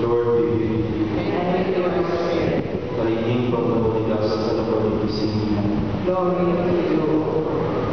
Lord be with you. And with your spirit. A reading from the Holy Gospel according to St. Matthew. Glory to you, O Lord.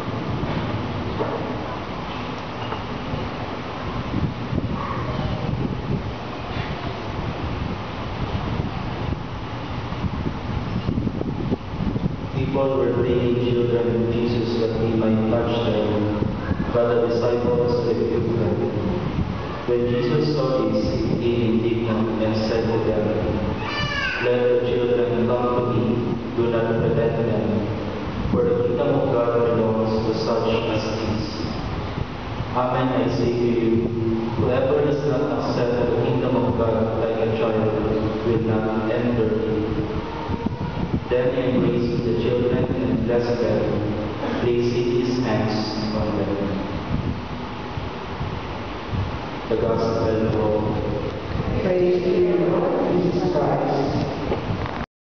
People were bringing children to Jesus that he might touch them, but the disciples rebuked them. When Jesus saw this, he became indignant and said to them, "Let the children come to me, do not prevent them, for the kingdom of God belongs to such as these. Amen, I say to you, whoever does not accept the kingdom of God like a child will not enter it." Then he embraced the children and blessed them, placing his hands on them. The Gospel of Praise to you,